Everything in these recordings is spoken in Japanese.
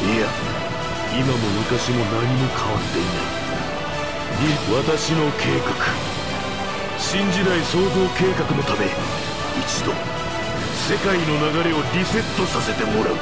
いや、今も昔も何も変わっていない。私の計画、新時代創造計画のため、一度世界の流れをリセットさせてもらう。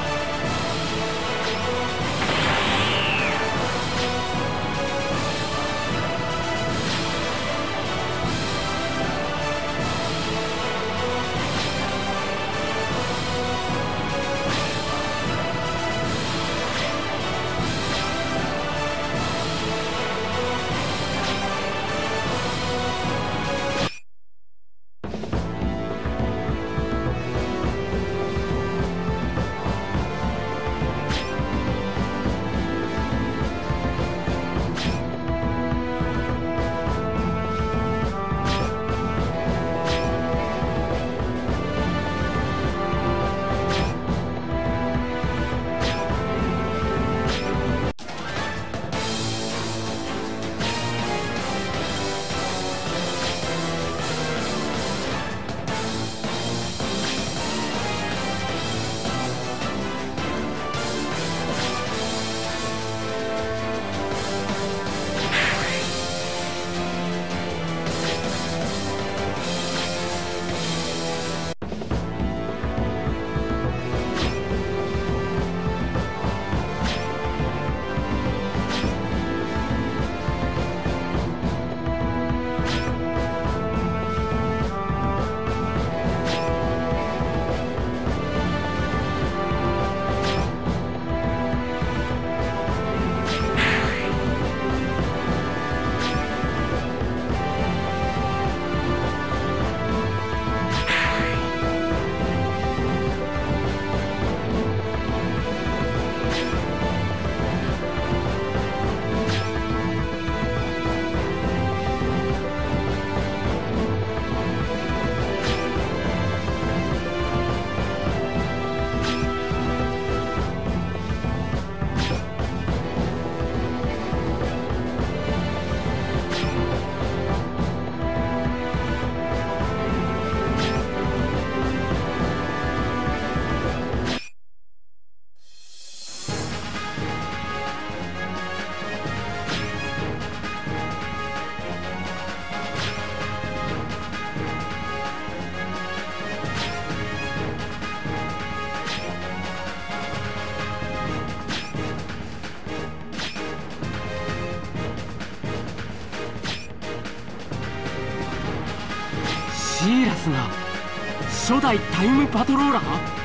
シーラスが初代タイムパトローラー？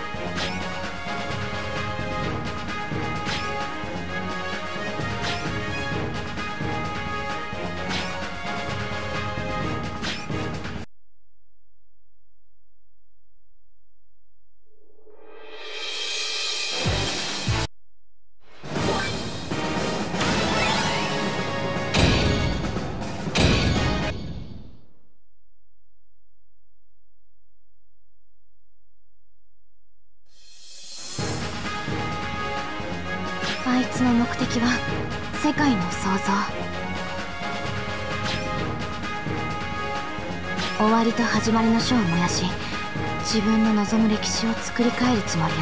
あいつの目的は世界の創造。終わりと始まりの書を燃やし、自分の望む歴史を作り変えるつもりよ。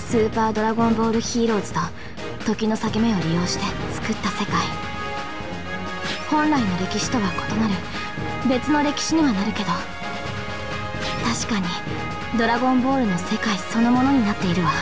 スーパードラゴンボールヒーローズと時の裂け目を利用して作った世界。本来の歴史とは異なる別の歴史にはなるけど、確かにドラゴンボールの世界そのものになっているわ。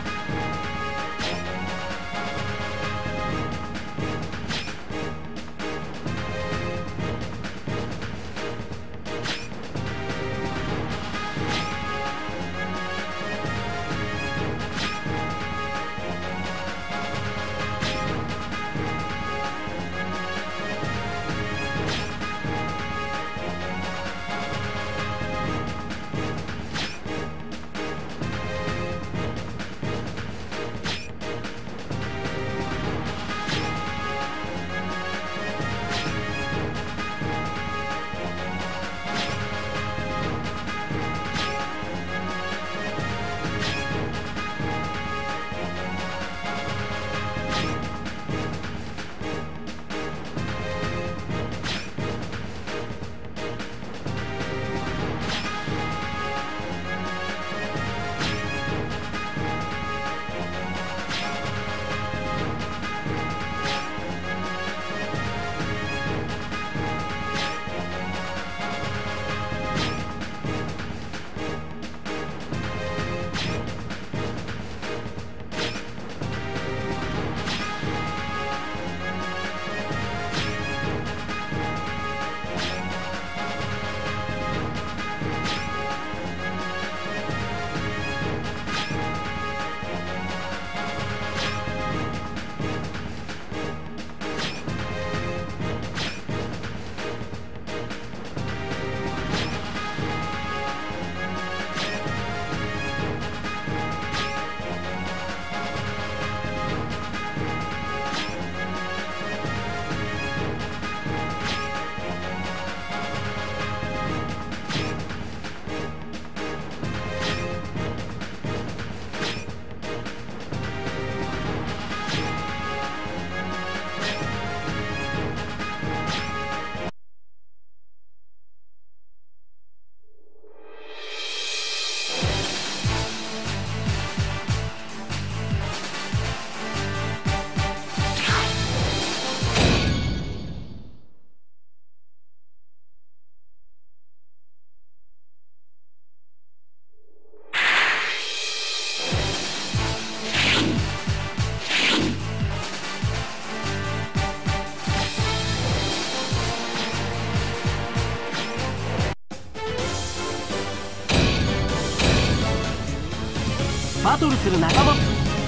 バトルする仲間。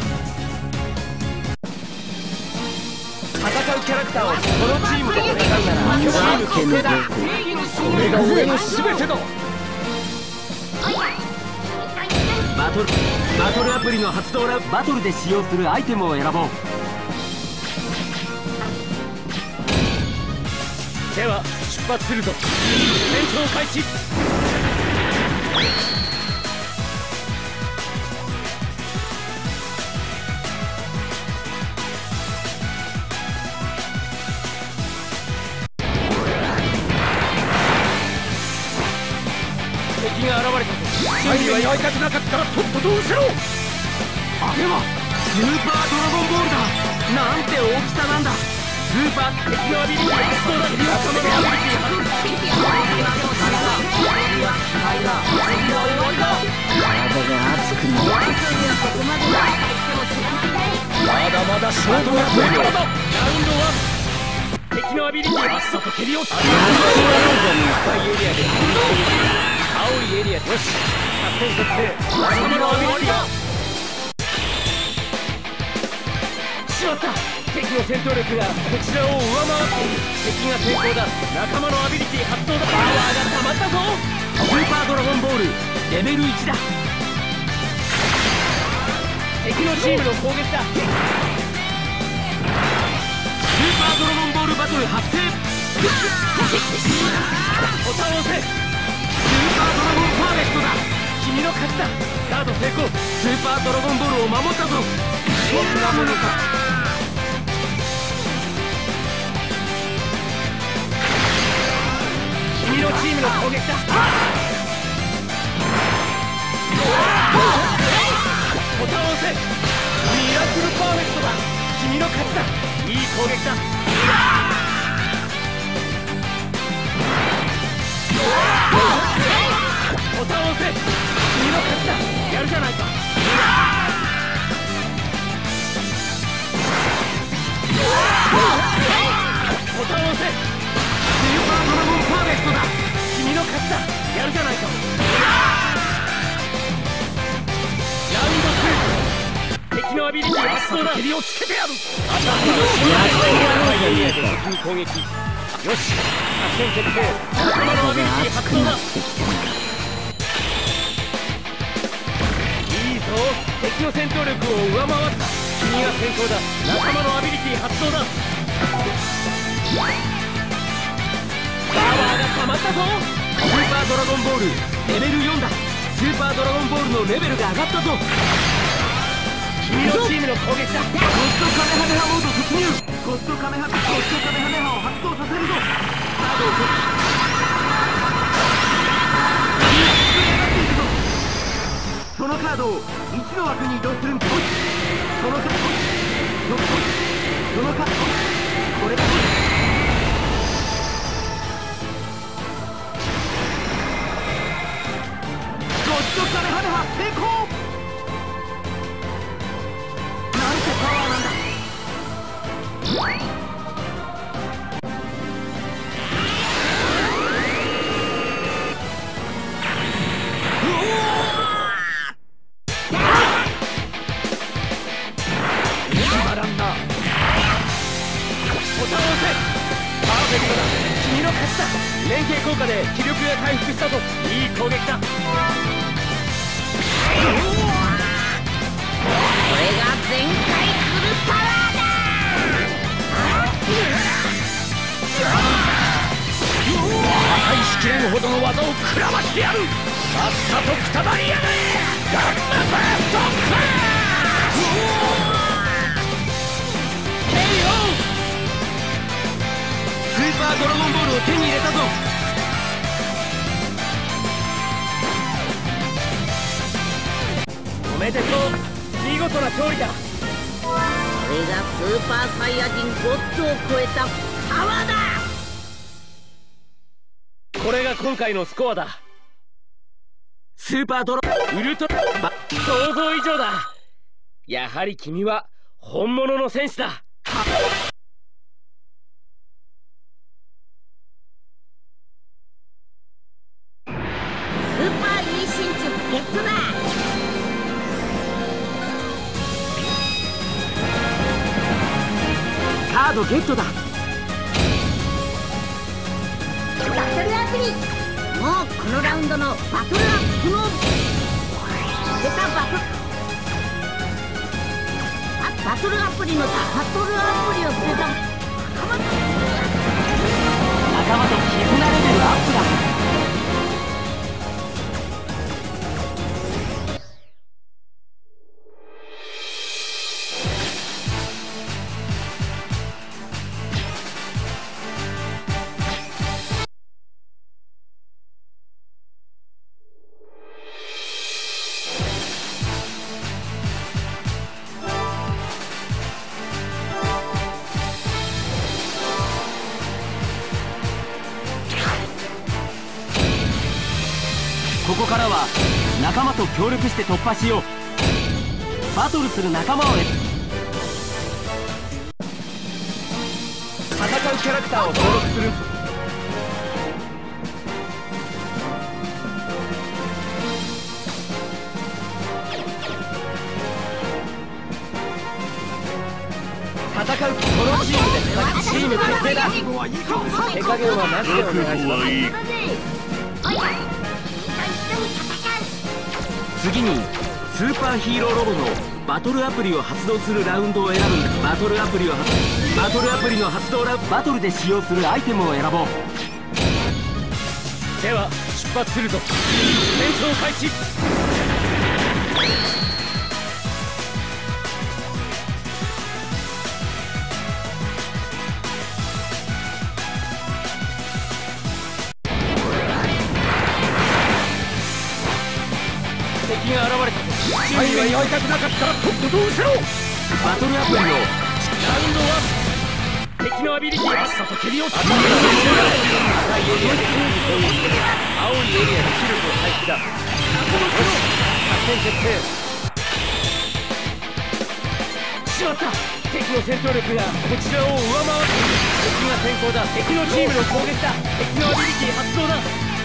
戦うキャラクターをこのチームと戦うならチーム決定だ。これが俺の全てだ。 バトルアプリの発動らバトルで使用するアイテムを選ぼう。 では出発するぞ。戦闘開始。敵が現れたぞ。準備はやりたくなかったらとっとと失せろ。 あれはスーパードラゴンボールだ。なんて大きさなんだ。スーパー敵のアビリティ発動だ。敵のアビリティまだまだ勝負はこれからだ。ラウンド1。敵のアビリティさっさと蹴り落ちた。青いエリアよし。作戦設定。仲間のアビリティだ。しまった。敵の戦闘力がこちらを上回っている。敵が成功だ。仲間のアビリティ発動だ。パワーが溜まったぞ。 スーパードラゴンボールレベル1だ。 敵のチームの攻撃だ。 スーパードラゴンボールバトル発生。 ボタンを押せ。 スーパードラゴンパーフェクトだ。 君の勝ちだ。カード成功。 スーパードラゴンボールを守ったぞ。 そんなものか。君のチームの攻撃だ。ボタンを押せ。 ーフェクトだ。君の勝ちだ。いい攻撃だ。ボタンを押せ。君の勝ちだ。やるじゃないか。ボタンを押せ。スーパードラゴンパーフェクトだ。君の勝ちだ。やるじゃないか。ラウンド2、敵のアビリティ発動だ。尻をつけてやる。攻撃。よし、作戦決定。仲間のアビリティ発動だ。いいぞ、敵の戦闘力を上回った。君が先行だ。仲間のアビリティ発動だ。パワーが溜まったぞ。スーパードラゴンボールレベル4だ。スーパードラゴンボールのレベルが上がったぞ。君のチームの攻撃だ。ゴッドカメハメハモード突入。ゴッドカメハメハを発動させるぞ。カードを取る。そのカードを1の枠に移動するんだ。そのカード、そのカード、これだ。ゴッドカメハメハ成功。なんてパワーなんだ。連携効果で気力が回復したぞ。いい攻撃だ。これが全開フルパワーだ。 破壊しきれんほどの技を食らわしてやる。さっさとくたばりやがれ。ガンマバーストクラスーパードラゴンボールを手に入れたぞ。おめでとう。見事な勝利だ。 これがスーパーサイヤ人ゴッドを超えたパワーだ。 これが今回のスコアだ。スーパードラウルトラ想像以上だ。やはり君は本物の戦士だ。 ゲットだ。 カードゲットだ。 バトルアプリ。もうこのラウンドのバトルアップの出たバトルアプリのバトルアプリを出た仲間と絆レベルアップだ。ここからは仲間と協力して突破しよう。バトルする仲間を戦うキャラクターを登録する。戦うこのチームでチーム決定だ。手加減はなしでお願いします。次にスーパーヒーローロボのバトルアプリを発動するラウンドを選ぶんだ。バトルアプリの発動バトルで使用するアイテムを選ぼう。では出発するぞ。戦争開始。敵が現れた。愛は祝いたくなかったらとっとと失せろ。 バトルアプリのラウンド1、敵のアビリティ発射と蹴り落ち、赤いエリアで青いエリアで視力を回復だ。作戦決定。しまった、敵の戦闘力がこちらを上回っている。敵が先行だ。敵のチームの攻撃だ。敵のアビリティ発動だ。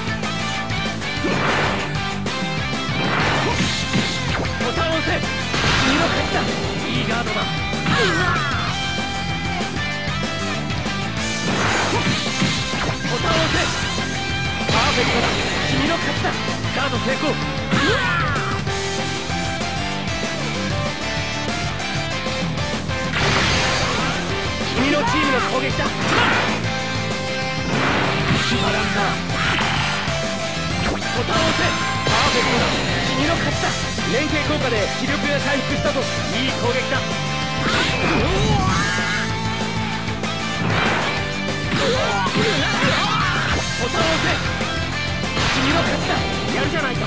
ボタンを押せ。君の勝ちだ。いいガードだ。ボタンを押せ。パーフェクトだ。君の勝ちだ。ガード成功。君のチームの攻撃だ。決まらんな。ボタンを押せ。パーフェクトだ。君の勝ちだ。連携効果で気力が回復したぞ。いい攻撃だ。ボタンを押せ。君の勝ちだ。やるじゃないか。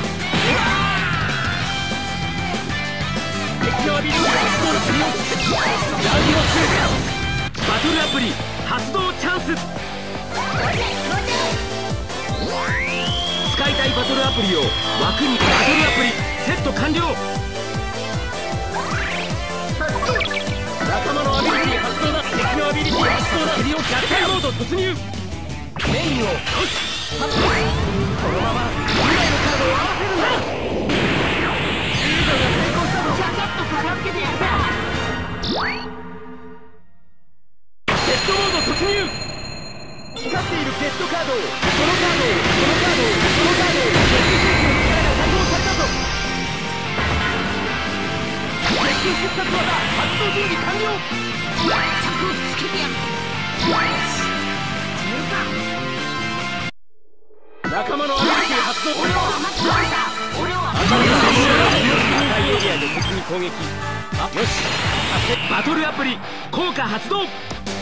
敵のアビリティが発動だ。振り落ちてラウンド2。バトルアプリ発動チャンス。使いたいバトルアプリを枠に。バトルアプリセット完了。仲間のアビリティ発動だ。敵のアビリティ発動だ。蹴り落ち、逆転モード突入。メインをよし発動。このまま2枚のカードを合わせるんだ。リードが成功したぞ。ちゃちゃっと片付けてやった。セットモード突入。光っているペットカードを、このカードを、このカードを、このカードを、鉄球戦士の力が発動されたぞ。鉄球必殺技発動準備完了。着をつけてやる。仲間のアビリティ発動。俺は甘くないんだ。俺は赤いエリアで敵に攻撃。よし、バトルアプリ効果発動。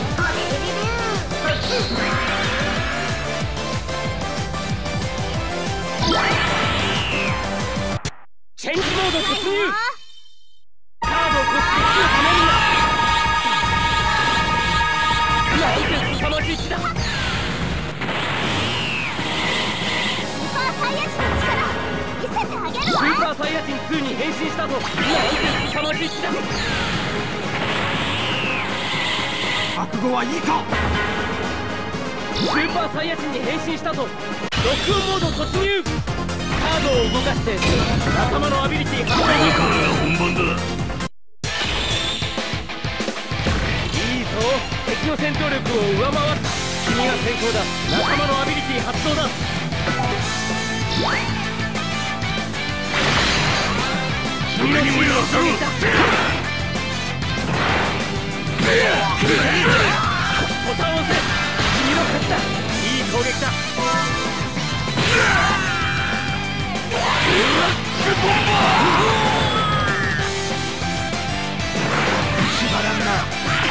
チェンジモード突入。カードをこして1をためるんだ。なんて凄まじい気だ。スーパーサイヤ人2に変身したぞ。なんて凄まじい気だ。覚悟はいいか。スーパーサイヤ人に変身したぞ。ロックオンモード突入。カードを動かして仲間のアビリティ発動。 本番だ。 いいぞ、敵の戦闘力を上回った。君が先行だ。仲間のアビリティ発動だ。君のチームの攻撃だ。ボタンを押せ。君の勝ちだ。いい攻撃だ。決まらんな。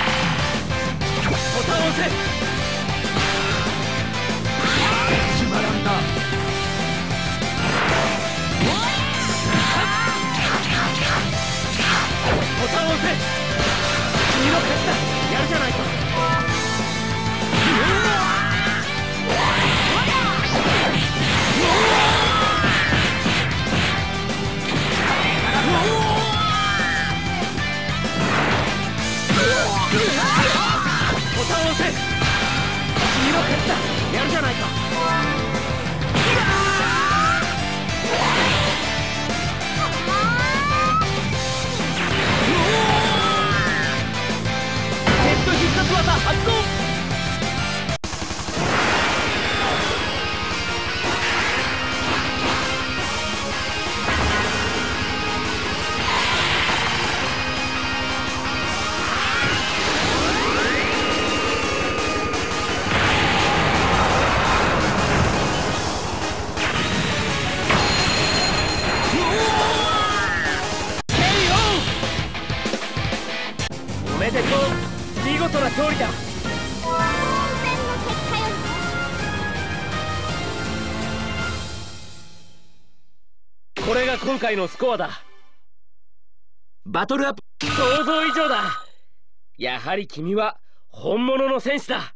ボタンを押せ。決まらんな。ボタンを押せ。君の勝ちだ。やるじゃないか。ボタンを押せ。君の勝ちだ。やるじゃないか。ヘッド必殺技発動。おめでとう。見事な勝利だ。これが今回のスコアだ。 バトルアップ。想像以上だ。やはり君は本物の戦士だ。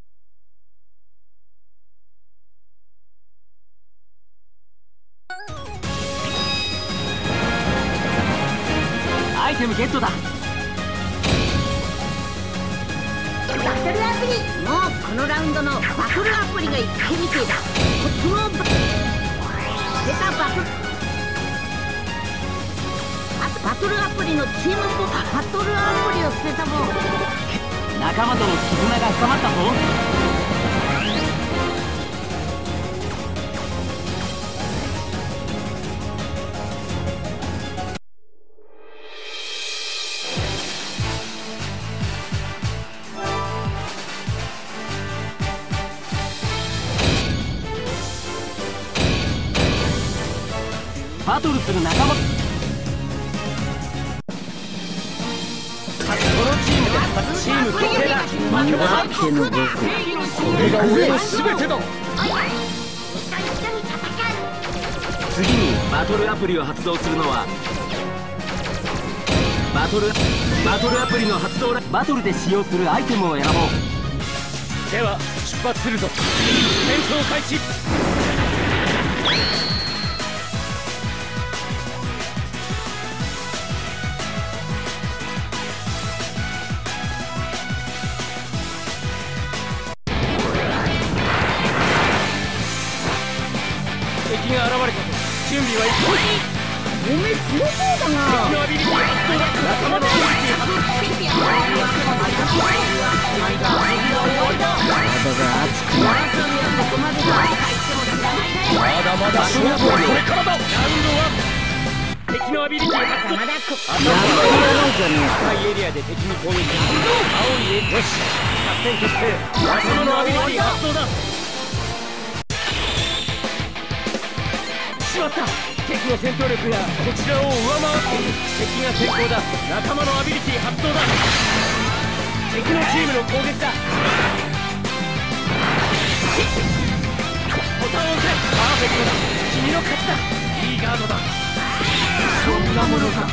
アイテムゲットだ。 バトルアプリ、もうこのラウンドのバトルアプリが一回みてえだ。このバトルアプリのチームボバトルアプリを捨てたもん。 仲間との絆が深まったぞ。バトルする仲間。チーム決定だ。負けはこれが俺の全てだ。次にバトルアプリを発動するのはバトルアプリの発動だ。バトルで使用するアイテムを選ぼう。では出発するぞ。戦闘開始。敵が現れたぞ。準備はいい。 おめえ強そうだな。 敵のアビリティ発動だ。仲間のアビリティ発動だ。まだまだ勝負はこれからだ。ラウンド1、敵のアビリティ発動。赤いエリアで敵に攻撃。青いエリア。よし、作戦決定。仲間のアビリティ発動だ。しまった。敵の戦闘力がこちらを上回っている。敵が先行だ。仲間のアビリティ発動だ。敵のチームの攻撃だ。ボタンを押せ。パーフェクトだ。君の勝ちだ。いいガードだ。そんなものか。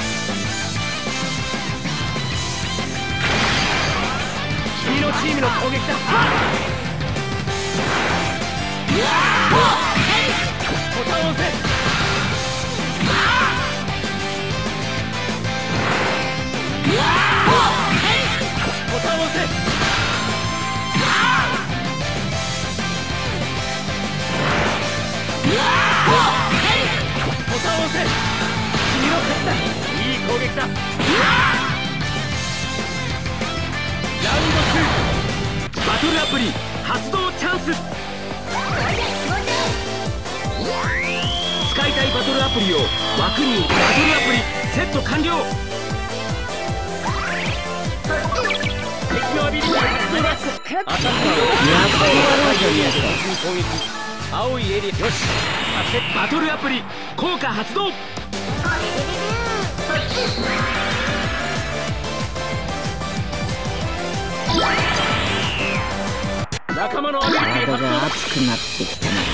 君のチームの攻撃だ。ボタンを押せ。ボタンを押せ。ボタンを押せ。君の勝ちだ。いい攻撃だ。ラウンド2、バトルアプリ発動チャンス。使いたいバトルアプリを枠に。バトルアプリセット完了。敵のアビリティ発動だ。アタッカー攻撃。青いエリア。よし、バトルアプリ効果発動。仲間のアビリティ発動だ。 体が熱くなってきたな。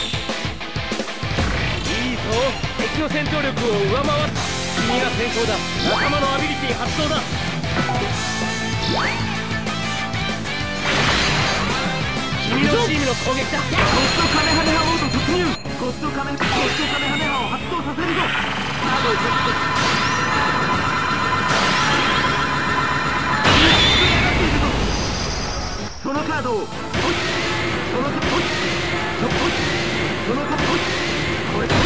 敵の戦闘力を上回った。君が先行だ。仲間のアビリティ発動だ。君のチームの攻撃だ。ゴッドカメハメハモード突入。ゴッドカメハメハを発動させるぞ。カードをチェック。そのカードをポイ。そのカードポイ。そのカードポイ。これだ。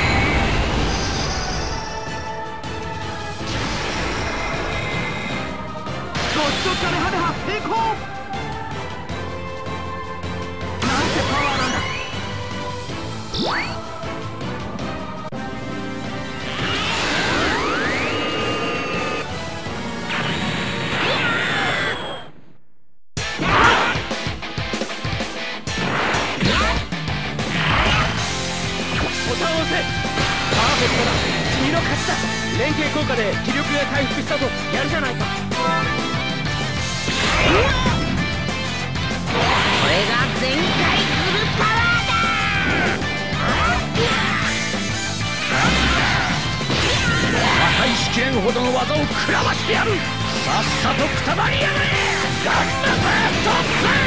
ゴッドカメハメハ成功。なんてパワーなんだ。ボタンを押せ。パーフェクトだ。君の勝ちだ。連携効果で気力が回復したぞ。やるじゃないか。 これが全開フルパワーだ。 破壊しきれんほど技を食らわしてやる。さっさとくたばりやがれ。ガンナバーストスラ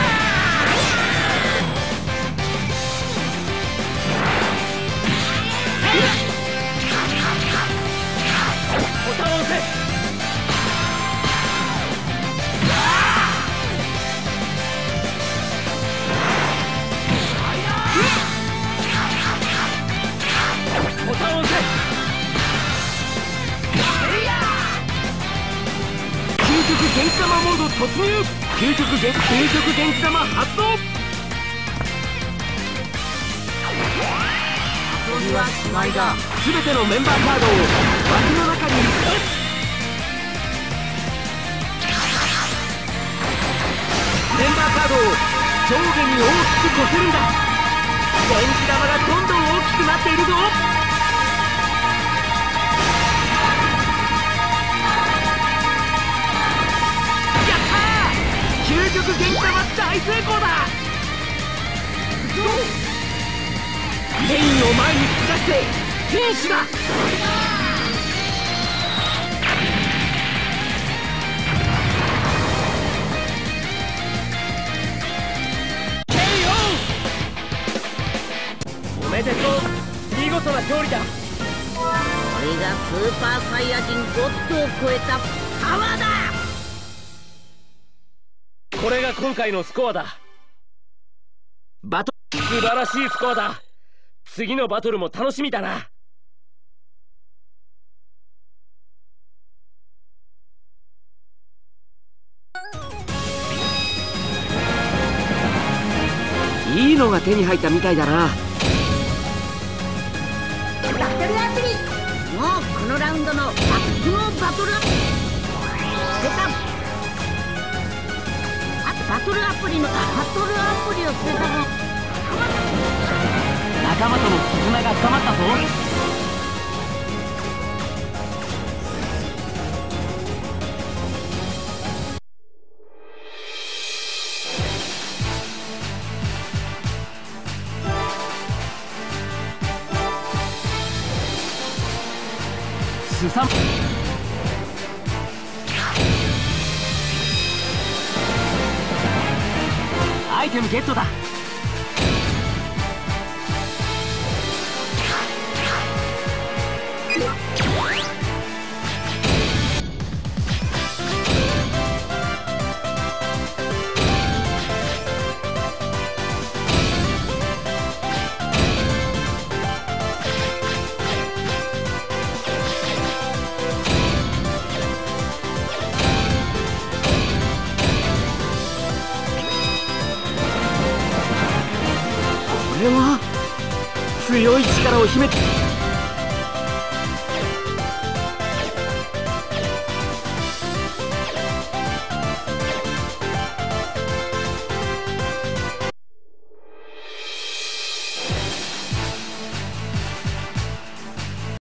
ッボタンを押せ。ボタンを押せ。究極元気玉モード突入。究極元気玉発動。すべてのメンバーカードを枠の中にメンバーカードを上下に大きくこせるんだ。元気玉がどんどん大きくなっているぞ。究極元気玉大成功だ。メインを前に突き出してフィニッシュだ。おめでとう。見事な勝利だ。 これがスーパーサイヤ人ゴッドを超えたパワーだ。 これが今回のスコアだ。素晴らしいスコアだ。次のバトルも楽しみだな。いいのが手に入ったみたいだな。 バトルアプリ、もうこのラウンドのバトルアプリ捨てた。バトルアプリを捨てたの。 仲間との絆が深まったぞ。すさんアイテムゲットだ。これは強い力を秘めて